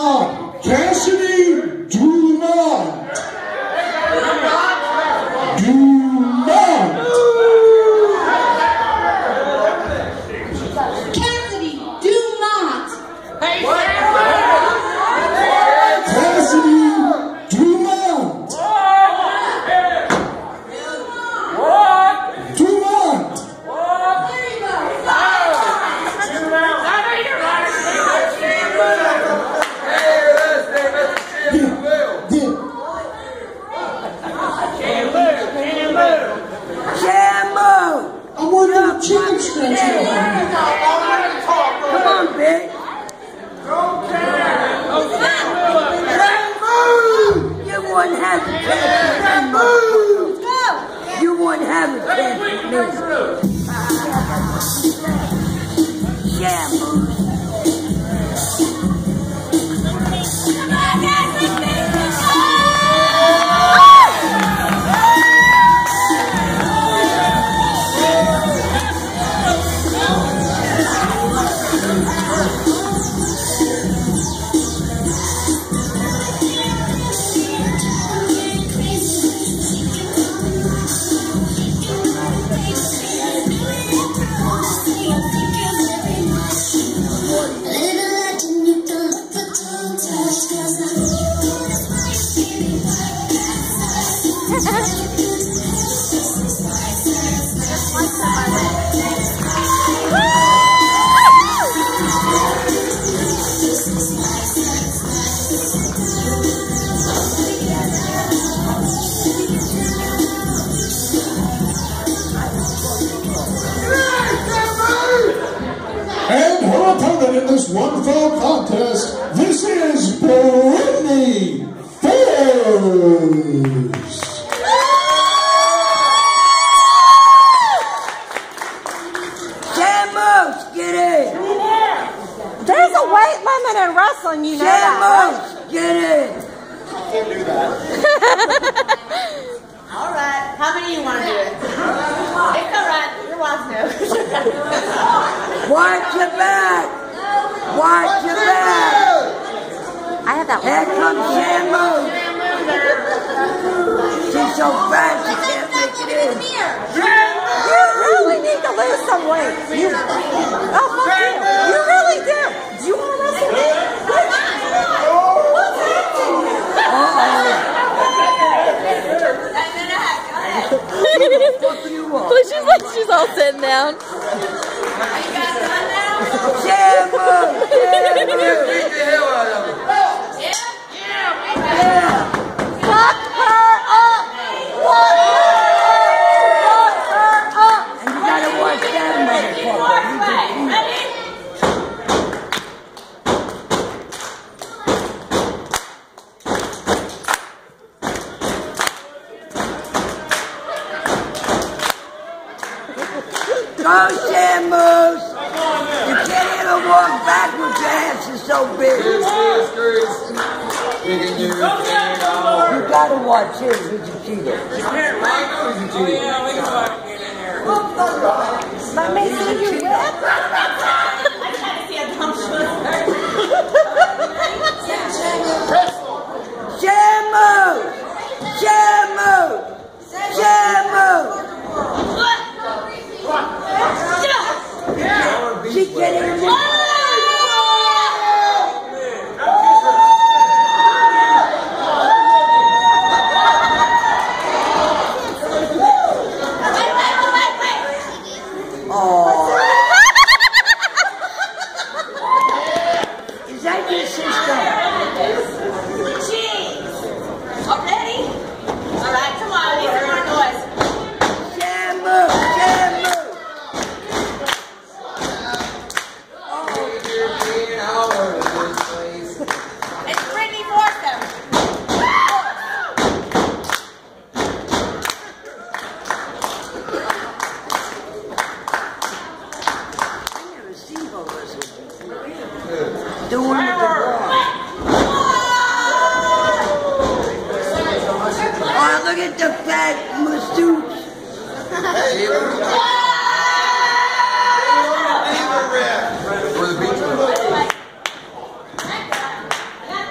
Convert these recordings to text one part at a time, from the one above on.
Cassidy Dumont. Cassidy Dumont. Cassidy Dumont. Dumont. I'm working on chicken strips here. Come on, bitch. You wouldn't have a chance with me. You wouldn't have a chance with me. Shambles. And her opponent in this one-fall contest, this is Brittany Force. Shambles, get in. There's a weight limit in wrestling, you know that, Shambles, get in. Can't do that. All right. How many of you want to do it? It's all right. Your wife knows. Watch your back. Watch your back. I have that Here one. comes Shambles. She's so fat she can't make it in. You really need to lose some weight. You, oh, fuck you. You really do. Do you want to wrestle? What's What she's like, she's all sitting down. Shambles! Fuck her up! Fuck her up! And you gotta watch that motherfucker. Go, Shambles! You can't even walk backwards, your ass is so big. You gotta watch him, he's a cheater. Let me see you whip. Shambles! Shambles! Shambles! She's getting him. Is that your sister? Jeez. All ready? All right, come on. These are more noise. Shambles! Shambles! It's Brittany Force. The one with the ball. Oh, look at the fat masseuse. Or the beach one.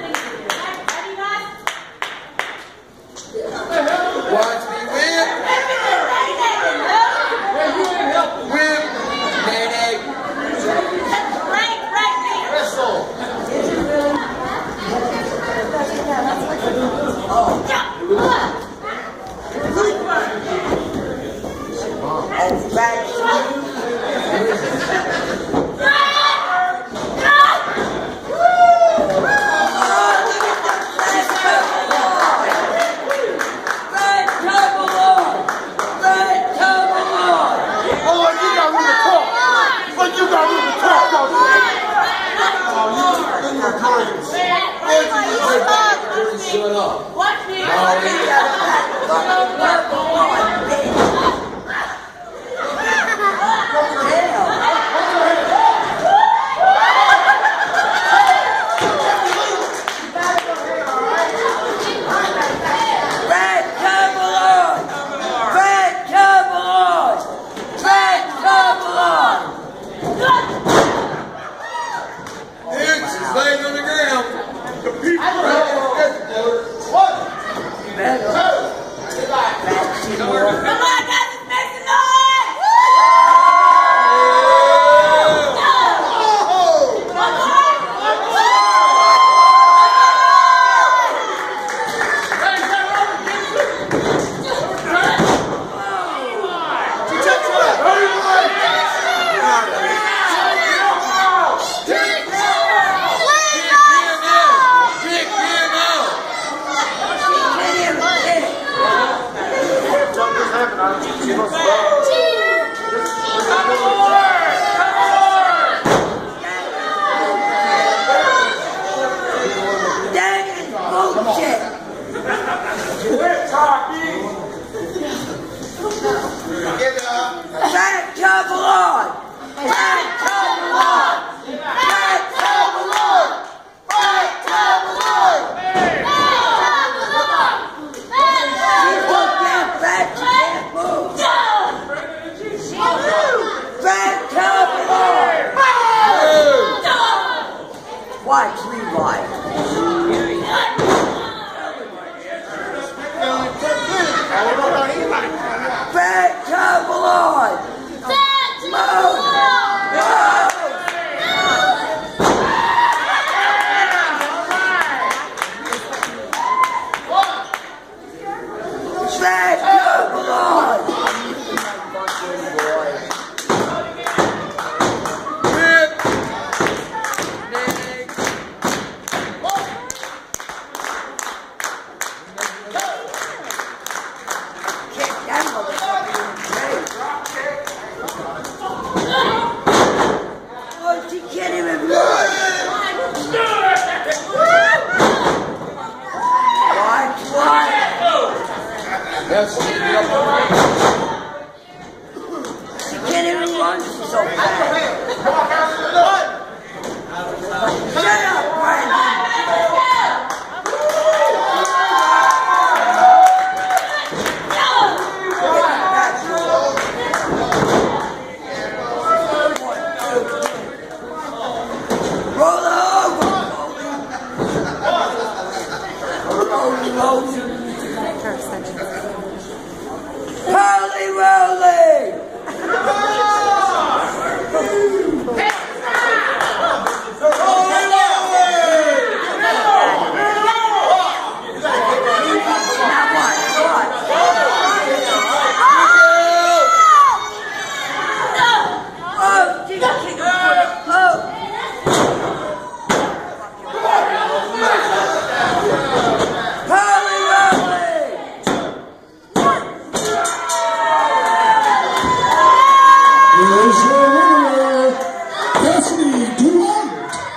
She can't even run. She's so fast. Shut up, Brandon. Holy roly! Here's your winner, Destiny Durant.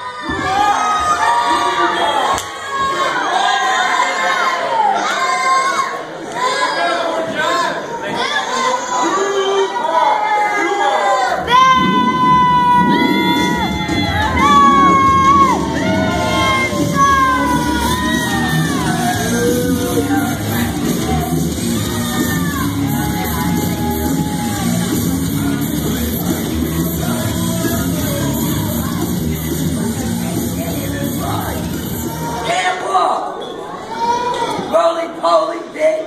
Roly-poly, bitch.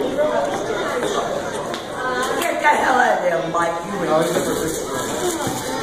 Get the hell out of there, Mike. You